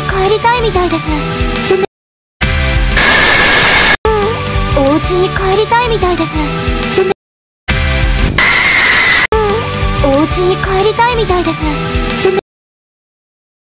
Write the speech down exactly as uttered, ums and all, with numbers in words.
帰りたいみたいです。せめお家に帰りたいみたいです。せめお家に帰りたいみたいです。せめ